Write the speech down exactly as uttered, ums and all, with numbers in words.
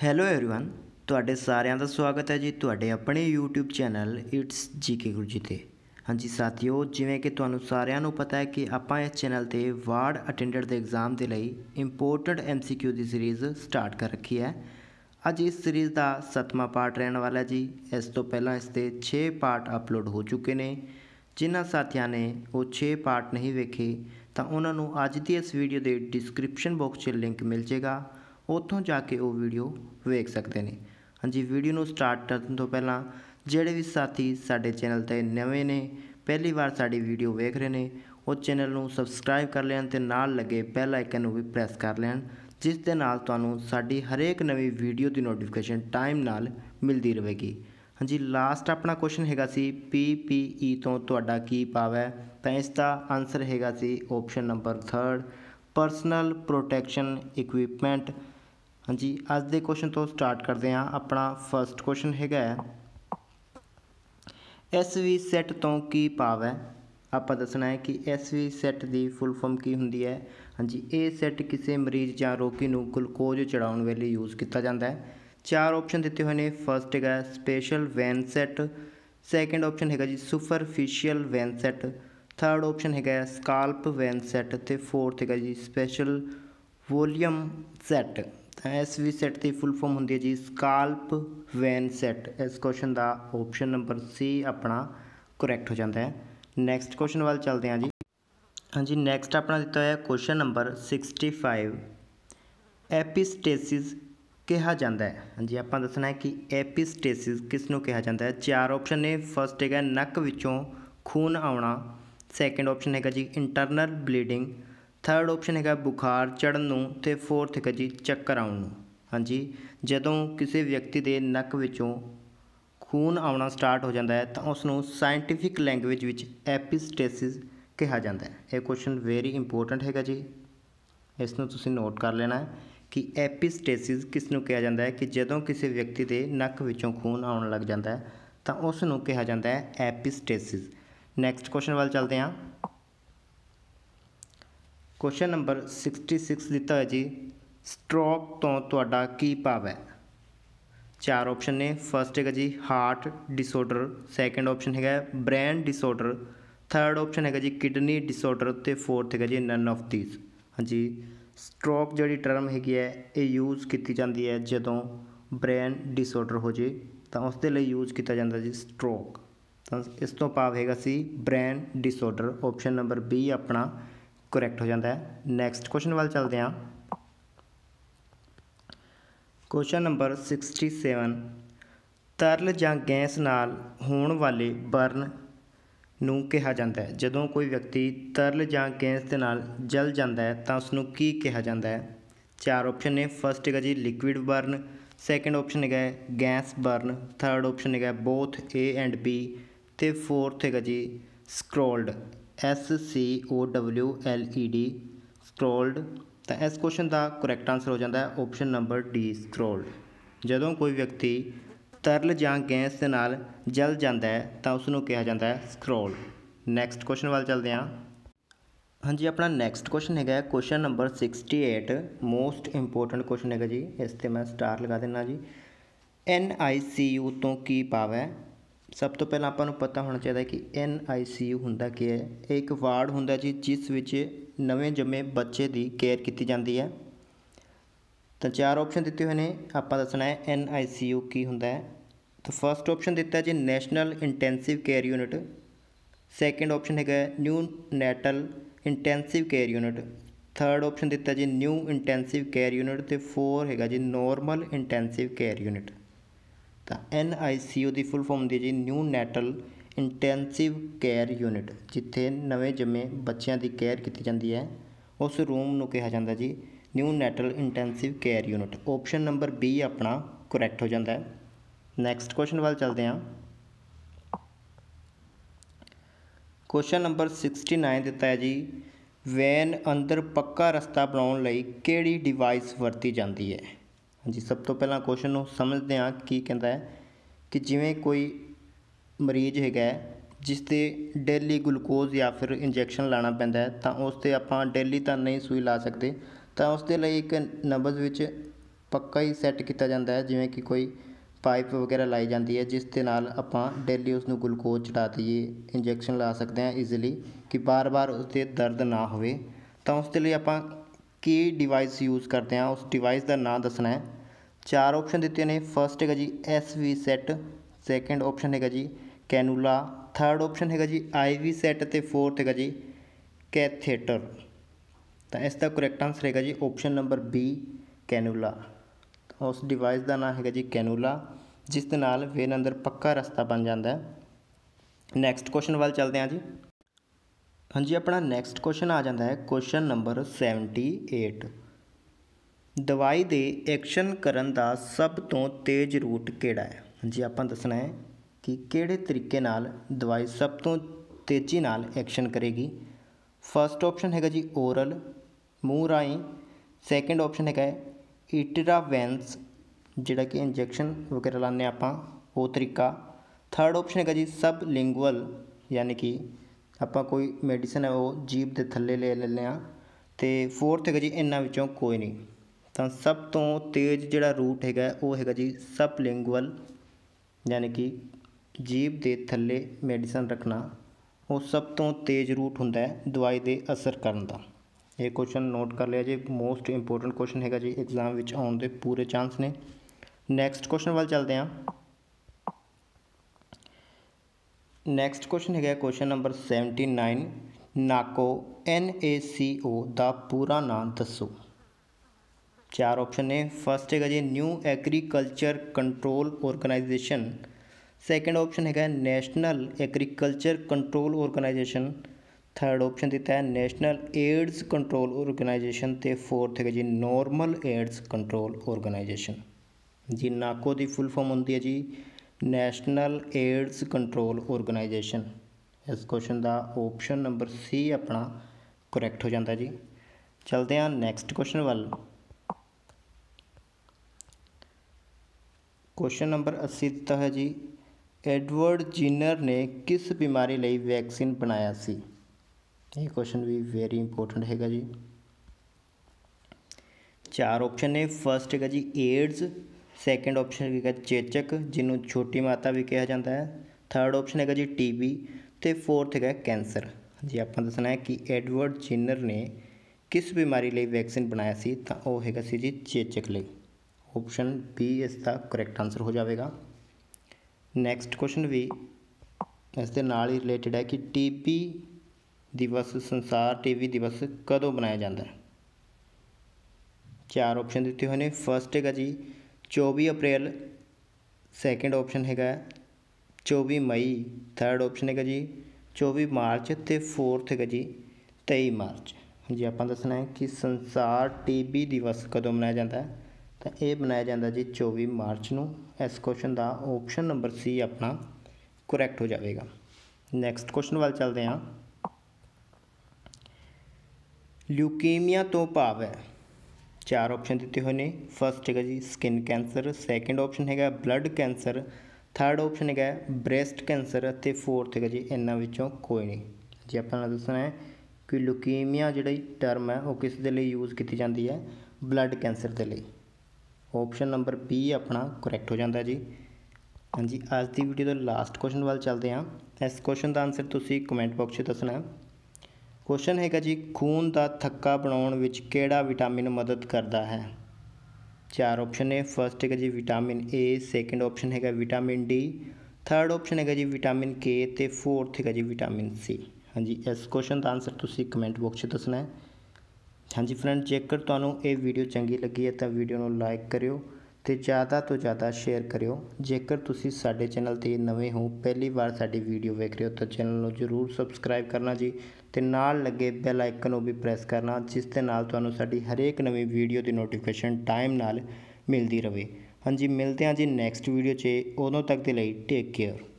Hello everyone ਤੁਹਾਡੇ ਸਾਰਿਆਂ ਦਾ ਸਵਾਗਤ ਹੈ ਜੀ ਤੁਹਾਡੇ ਆਪਣੇ YouTube channel it's GK Guru ji ਤੇ। ਹਾਂਜੀ ਸਾਥੀਓ, ਜਿਵੇਂ ਕਿ ਤੁਹਾਨੂੰ ਸਾਰਿਆਂ ਨੂੰ ਪਤਾ ਹੈ ਕਿ ਆਪਾਂ ਇਸ ਚੈਨਲ ਤੇ ਵਾਰਡ ਅਟੈਂਡੈਂਟ ਦੇ ਐਗਜ਼ਾਮ ਦੇ ਲਈ ਇੰਪੋਰਟੈਂਟ ਐਮਸੀਕਿਊ ਦੀ ਸੀਰੀਜ਼ ਸਟਾਰਟ ਕਰ ਰੱਖੀ ਹੈ। ਅੱਜ ਇਸ ਸੀਰੀਜ਼ ਦਾ ਸੱਤਵਾਂ ਪਾਰਟ ਰਹਿਣ ਵਾਲਾ ਹੈ ਜੀ। ਇਸ ਤੋਂ ਪਹਿਲਾਂ ਇਸ ਦੇ ਛੇ ਪਾर्ट ਅਪਲੋਡ ਹੋ ਚੁੱਕੇ ਨੇ। ਜਿਨ੍ਹਾਂ ਸਾਥੀਆਂ ਨੇ ਉਹ ਛੇ ਪਾर्ट नहीं ਵੇਖੇ ਤਾਂ ਉਹਨਾਂ ਨੂੰ ਅੱਜ ਦੀ ਇਸ ਵੀਡੀਓ ਦੇ ਡਿਸਕ੍ਰਿਪਸ਼ਨ ਬਾਕਸ 'ਚ ਲਿੰਕ ਮਿਲ ਜਾਏਗਾ, ਉੱਥੋਂ ਜਾ ਕੇ ਉਹ ਵੀਡੀਓ ਵੇਖ ਸਕਦੇ ਨੇ। ਹਾਂਜੀ, ਵੀਡੀਓ ਨੂੰ ਸਟਾਰਟ ਕਰਨ ਤੋਂ ਪਹਿਲਾਂ ਜਿਹੜੇ ਵੀ ਸਾਥੀ ਸਾਡੇ ਚੈਨਲ ਤੇ ਨਵੇਂ ਨੇ, ਪਹਿਲੀ ਵਾਰ ਸਾਡੀ ਵੀਡੀਓ ਵੇਖ ਰਹੇ ਨੇ, ਉਹ ਚੈਨਲ ਨੂੰ ਸਬਸਕ੍ਰਾਈਬ ਕਰ ਲੈਣ ਤੇ ਨਾਲ ਲੱਗੇ ਬੈਲ ਆਈਕਨ ਨੂੰ ਵੀ ਪ੍ਰੈਸ ਕਰ ਲੈਣ, ਜਿਸ ਦੇ ਨਾਲ ਤੁਹਾਨੂੰ ਸਾਡੀ ਹਰੇਕ ਨਵੀਂ ਵੀਡੀਓ ਦੀ ਨੋਟੀਫਿਕੇਸ਼ਨ ਟਾਈਮ ਨਾਲ ਮਿਲਦੀ ਰਹੇਗੀ। ਹਾਂਜੀ, ਲਾਸਟ ਆਪਣਾ ਕੁਐਸਚਨ ਹੈਗਾ ਸੀ ਪੀ ਪੀ ਈ ਤੋਂ ਤੁਹਾਡਾ ਕੀ ਭਾਵ ਹੈ, ਤਾਂ ਇਸ ਦਾ ਆਨਸਰ ਹੈਗਾ C option number third, personal protection equipment. हाँ जी, अज के क्वेश्चन तो स्टार्ट करते हैं। अपना फर्स्ट क्वेश्चन है एस वी सैट तो की भाव है। आप दसना है कि एस वी सैट की फुल फॉर्म की होंगी है। हाँ जी, ये सैट किसी मरीज या रोगी को ग्लूकोज चढ़ाने वेले यूज़ किया जाता है। चार ऑप्शन दिते हुए हैं। फर्स्ट है special vein set, second option है जी superficial vein set, third option है स्काल्प वैन सैट, तो फोर्थ है जी special volume set. S V set की फुल फॉर्म होंगी है जी स्काल्प वैन सैट। इस क्वेश्चन का ऑप्शन नंबर सी अपना करैक्ट हो जाता है। नैक्सट क्वेश्चन वाल चलते हैं जी। हाँ जी, नैक्सट अपना दिता है question number sixty five, epistaxis कहा जाता है। हाँ जी, आप दसना है कि एपिस्टेसिस किसनों कहा जाता है। चार ऑप्शन ने। फर्स्ट है नक विचों खून आना, सैकेंड ऑप्शन है जी इंटरनल ब्लीडिंग, थर्ड ऑप्शन है बुखार चढ़न, तो फोर्थ है जी चक्कर आने। हाँ जी, जदों किसी व्यक्ति के नक विचों खून आना स्टार्ट हो जाता है तो उसनों साइंटिफिक लैंगुएज विच एपिस्टेसिस कहा जाता है। यह क्वेश्चन वेरी इंपोर्टेंट है जी, इसनों तुसीं नोट कर लेना है कि एपिस्टेसिस किसनों कहा जाता है कि जदों किसी व्यक्ति के नक विचों खून आने लग जाता है तो उसनों कहा जाता है एपिस्टेसिस। नैक्सट क्वेश्चन वाल चलते हैं। क्वेश्चन नंबर सिक्सटी सिक्स दिता है जी स्ट्रोक तो तुहाडा की भाव है। चार ऑप्शन ने। फर्स्ट है जी हार्ट डिसऑर्डर, सैकेंड ऑप्शन है ब्रेन डिसऑर्डर, थर्ड ऑप्शन है जी किडनी डिसऑर्डर, तो फोर्थ है जी नन ऑफ दीज। हाँ जी, स्ट्रोक जी टर्म हैगी है ये यूज़ की जाती है जदों ब्रेन डिसऑर्डर हो जाए तो उसके लिए यूज़ किया जाता जी स्ट्रोक। तो इस तो भाव हैगा सी brain disorder. Option number B अपना करैक्ट हो जाता है। नैक्सट क्वेश्चन वाल चलते हैं। क्वेश्चन नंबर सिक्सटी सैवन, तरल जां गैस नाल होने वाले बर्न नूं कहा जाता है। जदों कोई व्यक्ति तरल जां गैस के नाल जल जाता है तो उसनूं की कहा जाता है। चार ऑप्शन ने। फर्स्ट है जी लिक्विड बर्न, सैकेंड ऑप्शन है गैस बर्न, थर्ड ऑप्शन है बोथ ए एंड बी, तो फोर्थ है जी scald, S C O W L E D scald. तो इस क्वेश्चन का करैक्ट आंसर हो जाता है ऑप्शन नंबर डी स्क्रोल्ड। जदों कोई व्यक्ति तरल जां गैस के नाल जल जाता है तो उसनूं कहा जाता है स्क्रोल्ड। नैक्सट क्वेश्चन वाल चलते हैं। हाँ जी, अपना नैक्सट क्वेश्चन है question number sixty eight, most important question है जी। इस पर मैं स्टार लगा देना जी। एन आई सी यू तो की भाव है। सब तो पहला आपको पता होना चाहिए कि एन आई सी यू होंदा की है। एक वार्ड होंदा जी जिस विच नवे जमे बच्चे की केयर की जाती है। तो चार ऑप्शन दिते हुए हैं। आप दसना है एन आई सी यू की होंदा है। तो फर्स्ट ऑप्शन दिता है जी national intensive care unit, second option है neonatal intensive care unit, third option दिता है जी न्यू इंटेंसिव केयर यूनिट, तो फोर है जी नॉर्मल इंटेंसिव केयर यूनिट। तो एन आई सी यू की फुल फॉर्म होंगी जी neonatal intensive care unit. जिथे नवे जमे बच्चों की केयर की जाती है उस रूम को कहा जाता जी neonatal intensive care unit. Option number B अपना करैक्ट हो जाता है। नैक्सट क्वेश्चन वाल चलते हैं। क्वेश्चन नंबर सिक्सटी नाइन दिता है जी वैन अंदर पक्का रस्ता बनाने लई किहड़ी डिवाइस वरती जाती है। हाँ जी, सब तो पहला क्वेश्चन को समझते हैं की कहता है कि जिमें कोई मरीज है जिसते डेली ग्लूकोज या फिर इंजैक्शन लाना पैंदा है तो उसते आपां डेली तो नहीं सूई ला सकते, तो उसके लिए एक नब्ज़ विच ਪੱਕਾ ਹੀ ਸੈੱਟ ਕੀਤਾ ਜਾਂਦਾ ਹੈ, ਜਿਵੇਂ ਕਿ ਕੋਈ ਪਾਈਪ ਵਗੈਰਾ ਲਾਈ ਜਾਂਦੀ ਹੈ ਜਿਸ ਦੇ ਨਾਲ ਆਪਾਂ ਡੇਲੀ ਉਸ ਨੂੰ ਗਲੂਕੋਜ਼ ਚੜਾ ਦਈਏ, ਇੰਜੈਕਸ਼ਨ ਲਾ ਸਕਦੇ ਹਾਂ ਈਜ਼ੀਲੀ ਕਿ ਬਾਰ-ਬਾਰ ਉਸਦੇ ਦਰਦ ਨਾ ਹੋਵੇ। ਤਾਂ ਉਸ ਦੇ ਲਈ ਆਪਾਂ ਕੀ ਡਿਵਾਈਸ ਯੂਜ਼ ਕਰਦੇ ਹਾਂ, ਉਸ ਡਿਵਾਈਸ ਦਾ ਨਾਂ ਦੱਸਣਾ ਹੈ। ਚਾਰ ਆਪਸ਼ਨ ਦਿੱਤੇ ਨੇ। ਫਸਟ ਹੈਗਾ ਜੀ S V set, second option ਹੈਗਾ ਜੀ ਕੈਨੂਲਾ, ਥਰਡ ਆਪਸ਼ਨ ਹੈਗਾ ਜੀ ਆਈ ਵੀ ਸੈੱਟ ਅਤੇ ਫੋਰਥ ਹੈਗਾ ਜੀ ਕੈਥੇਟਰ। ਤਾਂ ਇਸ ਦਾ ਕਰੈਕਟ ਆਨਸਰ ਹੈਗਾ ਜੀ ਆਪਸ਼ਨ ਨੰਬਰ ਬੀ ਕੈਨੂਲਾ। ਉਸ ਡਿਵਾਈਸ ਦਾ ਨਾਮ ਹੈਗਾ ਜੀ ਕੈਨੂਲਾ, ਜਿਸ ਦੇ ਨਾਲ ਵੇਨ ਅੰਦਰ ਪੱਕਾ ਰਸਤਾ ਬਣ ਜਾਂਦਾ ਹੈ। ਨੈਕਸਟ ਕੁਐਸਚਨ ਵੱਲ ਚੱਲਦੇ ਹਾਂ ਜੀ। ਹਾਂਜੀ, ਆਪਣਾ ਨੈਕਸਟ ਕੁਐਸਚਨ ਆ ਜਾਂਦਾ ਹੈ ਕੁਐਸਚਨ ਨੰਬਰ ਸੈਵਨਟੀ ਏਟ। ਦਵਾਈ ਦੇ ਐਕਸ਼ਨ ਕਰਨ ਦਾ ਸਭ ਤੋਂ ਤੇਜ਼ ਰੂਟ ਕਿਹੜਾ ਹੈ? ਹਾਂਜੀ, ਆਪਾਂ ਦੱਸਣਾ ਹੈ ਕਿ ਕਿਹੜੇ ਤਰੀਕੇ ਨਾਲ ਦਵਾਈ ਸਭ ਤੋਂ ਤੇਜ਼ੀ ਨਾਲ ਐਕਸ਼ਨ ਕਰੇਗੀ। ਫਸਟ ਆਪਸ਼ਨ ਹੈਗਾ ਜੀ ਓਰਲ, ਮੂੰਹ ਰਾਹੀਂ। ਸੈਕਿੰਡ ਆਪਸ਼ਨ ਹੈਗਾ ਇੰਟਰਾਵੈਨਸ, ਜਿਹੜਾ ਕਿ ਇੰਜੈਕਸ਼ਨ ਵਗੈਰਾ ਲਾਉਂਦੇ ਆਪਾਂ, ਉਹ ਤਰੀਕਾ। ਥਰਡ ਆਪਸ਼ਨ ਹੈਗਾ ਜੀ ਸਬ ਲਿੰਗੁਅਲ, ਯਾਨੀ ਕਿ ਆਪਾਂ ਕੋਈ ਮੈਡੀਸਨ ਹੈ ਉਹ ਜੀਭ ਦੇ ਥੱਲੇ ਲੈ ਲੈਂਦੇ ਹਾਂ। ਅਤੇ ਫੋਰਥ ਹੈਗਾ ਜੀ ਇਹਨਾਂ ਵਿੱਚੋਂ ਕੋਈ ਨਹੀਂ। ਤਾਂ ਸਭ ਤੋਂ ਤੇਜ਼ ਜਿਹੜਾ ਰੂਟ ਹੈਗਾ ਉਹ ਹੈਗਾ ਜੀ ਸਬ ਲਿੰਗੁਅਲ, ਯਾਨੀ ਕਿ ਜੀਭ ਦੇ ਥੱਲੇ ਮੈਡੀਸਨ ਰੱਖਣਾ, ਉਹ ਸਭ ਤੋਂ ਤੇਜ਼ ਰੂਟ ਹੁੰਦਾ ਹੈ ਦਵਾਈ ਦੇ ਅਸਰ ਕਰਨ ਦਾ। ਇਹ ਕੁਐਸਚਨ ਨੋਟ ਕਰ ਲਿਆ ਜੀ, ਮੋਸਟ ਇੰਪੋਰਟੈਂਟ ਕੁਐਸਚਨ ਹੈਗਾ ਜੀ, ਐਗਜ਼ਾਮ ਵਿੱਚ ਆਉਣ ਦੇ ਪੂਰੇ ਚਾਂਸ ਨੇ। ਨੈਕਸਟ ਕੁਐਸਚਨ ਵੱਲ ਚੱਲਦੇ ਹਾਂ। ਨੈਕਸਟ ਕੁਐਸਚਨ ਹੈਗਾ question number seventy nine. NACO N A C O ਦਾ ਪੂਰਾ ਨਾਮ ਦੱਸੋ। ਚਾਰ ਆਪਸ਼ਨ ਨੇ। ਫਸਟ ਹੈਗਾ ਜੀ new agriculture control organisation. Second option ਹੈਗਾ national agriculture control organisation. Third option ਦਿੱਤਾ ਹੈ ਨੈਸ਼ਨਲ ਏਡਜ਼ ਕੰਟਰੋਲ ਆਰਗੇਨਾਈਜੇਸ਼ਨ। ਅਤੇ ਫੋਰਥ ਹੈਗਾ ਜੀ ਨੋਰਮਲ ਏਡਜ਼ ਕੰਟਰੋਲ ਆਰਗੇਨਾਈਜੇਸ਼ਨ। ਜੀ ਨਾਕੋ ਦੀ ਫੁੱਲ ਫਾਰਮ ਹੁੰਦੀ ਹੈ ਜੀ ਨੈਸ਼ਨਲ ਏਡਜ਼ ਕੰਟਰੋਲ ਆਰਗੇਨਾਈਜੇਸ਼ਨ। ਇਸ ਕੁਐਸਚਨ ਦਾ ਆਪਸ਼ਨ ਨੰਬਰ ਸੀ ਆਪਣਾ ਕਰੈਕਟ ਹੋ ਜਾਂਦਾ ਜੀ। ਚਲਦੇ ਹਾਂ ਨੈਕਸਟ ਕੁਐਸਚਨ ਵੱਲ। ਕੁਐਸਚਨ ਨੰਬਰ ਅੱਸੀ ਦਿੱਤਾ ਹੈ ਜੀ ਐਡਵਰਡ ਜਿਨਰ ਨੇ ਕਿਸ ਬਿਮਾਰੀ ਲਈ ਵੈਕਸੀਨ ਬਣਾਇਆ ਸੀ। ਇਹ ਕੁਐਸਚਨ ਵੀ ਵੈਰੀ ਇੰਪੋਰਟੈਂਟ ਹੈਗਾ ਜੀ। ਚਾਰ ਆਪਸ਼ਨ ਨੇ। ਫਸਟ ਹੈਗਾ ਜੀ ਏਡਜ਼, ਸੈਕਿੰਡ ਆਪਸ਼ਨ ਹੈਗਾ ਚੇਚਕ, ਜਿਹਨੂੰ ਛੋਟੀ ਮਾਤਾ ਵੀ ਕਿਹਾ ਜਾਂਦਾ ਹੈ। ਥਰਡ ਆਪਸ਼ਨ ਹੈਗਾ ਜੀ ਟੀ ਬੀ ਅਤੇ ਫੋਰਥ ਹੈਗਾ ਕੈਂਸਰ। ਜੀ ਆਪਾਂ ਦੱਸਣਾ ਹੈ ਕਿ ਐਡਵਰਡ ਜਿਨਰ ਨੇ ਕਿਸ ਬਿਮਾਰੀ ਲਈ ਵੈਕਸੀਨ ਬਣਾਇਆ ਸੀ, ਤਾਂ ਉਹ ਹੈਗਾ ਸੀ ਜੀ ਚੇਚਕ ਲਈ। ਆਪਸ਼ਨ ਬੀ ਇਸ ਦਾ ਕਰੈਕਟ ਆਨਸਰ ਹੋ ਜਾਵੇਗਾ। ਨੈਕਸਟ ਕੁਐਸਚਨ ਵੀ ਇਸ ਦੇ ਨਾਲ ਹੀ ਰਿਲੇਟਡ ਹੈ ਕਿ ਟੀ ਬੀ ਦਿਵਸ, ਸੰਸਾਰ ਟੀ ਬੀ ਦਿਵਸ ਕਦੋਂ ਮਨਾਇਆ ਜਾਂਦਾ ਹੈ। ਚਾਰ ਆਪਸ਼ਨ ਦਿੱਤੇ ਹੋਏ ਨੇ। ਫਸਟ ਹੈਗਾ ਜੀ ਚੌਵੀ ਅਪ੍ਰੈਲ, ਸੈਕਿੰਡ ਆਪਸ਼ਨ ਹੈਗਾ ਚੌਵੀ ਮਈ, ਥਰਡ ਆਪਸ਼ਨ ਹੈਗਾ ਜੀ ਚੌਵੀ ਮਾਰਚ ਅਤੇ ਫੋਰਥ ਹੈਗਾ ਜੀ ਤੇਈ ਮਾਰਚ। ਜੀ ਆਪਾਂ ਦੱਸਣਾ ਹੈ ਕਿ ਸੰਸਾਰ ਟੀ ਬੀ ਦਿਵਸ ਕਦੋਂ ਮਨਾਇਆ ਜਾਂਦਾ ਹੈ, ਤਾਂ ਇਹ ਮਨਾਇਆ ਜਾਂਦਾ ਜੀ ਚੌਵੀ ਮਾਰਚ ਨੂੰ। ਇਸ ਕੁਐਸਚਨ ਦਾ ਆਪਸ਼ਨ ਨੰਬਰ ਸੀ ਆਪਣਾ ਕਰੈਕਟ ਹੋ ਜਾਵੇਗਾ। ਨੈਕਸਟ ਕੁਐਸਚਨ ਵੱਲ ਚੱਲਦੇ ਹਾਂ। ਲਿਊਕੀਮੀਆ ਤੋਂ ਭਾਵ ਹੈ। ਚਾਰ ਆਪਸ਼ਨ ਦਿੱਤੇ ਹੋਏ ਨੇ। ਫਸਟ ਹੈਗਾ ਜੀ ਸਕਿਨ ਕੈਂਸਰ, ਸੈਕਿੰਡ ਆਪਸ਼ਨ ਹੈਗਾ ਬਲੱਡ ਕੈਂਸਰ, ਥਰਡ ਆਪਸ਼ਨ ਹੈਗਾ ਬ੍ਰੈਸਟ ਕੈਂਸਰ ਅਤੇ ਫੋਰਥ ਹੈਗਾ ਜੀ ਇਹਨਾਂ ਵਿੱਚੋਂ ਕੋਈ ਨਹੀਂ। ਜੇ ਆਪਾਂ ਨੂੰ ਦੱਸਣਾ ਹੈ ਕਿ ਲਿਊਕੀਮੀਆ ਜਿਹੜੀ ਟਰਮ ਹੈ ਉਹ ਕਿਸ ਦੇ ਲਈ ਯੂਜ਼ ਕੀਤੀ ਜਾਂਦੀ ਹੈ, ਬਲੱਡ ਕੈਂਸਰ ਦੇ ਲਈ। ਆਪਸ਼ਨ ਨੰਬਰ ਬੀ ਆਪਣਾ ਕਰੈਕਟ ਹੋ ਜਾਂਦਾ ਜੀ। ਹਾਂਜੀ, ਅੱਜ ਦੀ ਵੀਡੀਓ ਦੇ ਲਾਸਟ ਕੁਐਸਚਨ ਵੱਲ ਚੱਲਦੇ ਹਾਂ। ਇਸ ਕੁਐਸਚਨ ਦਾ ਆਨਸਰ ਤੁਸੀਂ ਕਮੈਂਟ ਬਾਕਸ 'ਚ ਦੱਸਣਾ। ਕੁਐਸਚਨ ਹੈਗਾ ਜੀ ਖੂਨ ਦਾ ਥੱਕਾ ਬਣਾਉਣ ਵਿੱਚ ਕਿਹੜਾ ਵਿਟਾਮਿਨ ਮਦਦ ਕਰਦਾ ਹੈ। ਚਾਰ ਆਪਸ਼ਨ ਨੇ। ਫਸਟ ਹੈਗਾ ਜੀ ਵਿਟਾਮਿਨ ਏ, ਸੈਕਿੰਡ ਆਪਸ਼ਨ ਹੈਗਾ ਵਿਟਾਮਿਨ ਡੀ, ਥਰਡ ਆਪਸ਼ਨ ਹੈਗਾ ਜੀ ਵਿਟਾਮਿਨ ਕੇ ਅਤੇ ਫੋਰਥ ਹੈਗਾ ਜੀ ਵਿਟਾਮਿਨ ਸੀ। ਹਾਂਜੀ, ਇਸ ਕੁਐਸਚਨ ਦਾ ਆਨਸਰ ਤੁਸੀਂ ਕਮੈਂਟ ਬਾਕਸ 'ਚ ਦੱਸਣਾ ਹੈ। ਹਾਂਜੀ ਫਰੈਂਡ, ਜੇਕਰ ਤੁਹਾਨੂੰ ਇਹ ਵੀਡੀਓ ਚੰਗੀ ਲੱਗੀ ਹੈ ਤਾਂ ਵੀਡੀਓ ਨੂੰ ਲਾਈਕ ਕਰਿਓ ਅਤੇ ਜ਼ਿਆਦਾ ਤੋਂ ਜ਼ਿਆਦਾ ਸ਼ੇਅਰ ਕਰਿਓ। ਜੇਕਰ ਤੁਸੀਂ ਸਾਡੇ ਚੈਨਲ 'ਤੇ ਨਵੇਂ ਹੋ, ਪਹਿਲੀ ਵਾਰ ਸਾਡੀ ਵੀਡੀਓ ਵੇਖ ਰਹੇ ਹੋ, ਤਾਂ ਚੈਨਲ ਨੂੰ ਜ਼ਰੂਰ ਸਬਸਕ੍ਰਾਈਬ ਕਰਨਾ ਜੀ ਅਤੇ ਨਾਲ ਲੱਗੇ ਬੈਲ ਆਈਕਨ ਨੂੰ ਵੀ ਪ੍ਰੈਸ ਕਰਨਾ, ਜਿਸ ਦੇ ਨਾਲ ਤੁਹਾਨੂੰ ਸਾਡੀ ਹਰੇਕ ਨਵੀਂ ਵੀਡੀਓ ਦੀ ਨੋਟੀਫਿਕੇਸ਼ਨ ਟਾਈਮ ਨਾਲ ਮਿਲਦੀ ਰਹੇ। ਹਾਂਜੀ, ਮਿਲਦੇ ਹਾਂ ਜੀ ਨੈਕਸਟ ਵੀਡੀਓ 'ਚ। ਉਦੋਂ ਤੱਕ ਦੇ ਲਈ ਟੇਕ ਕੇਅਰ।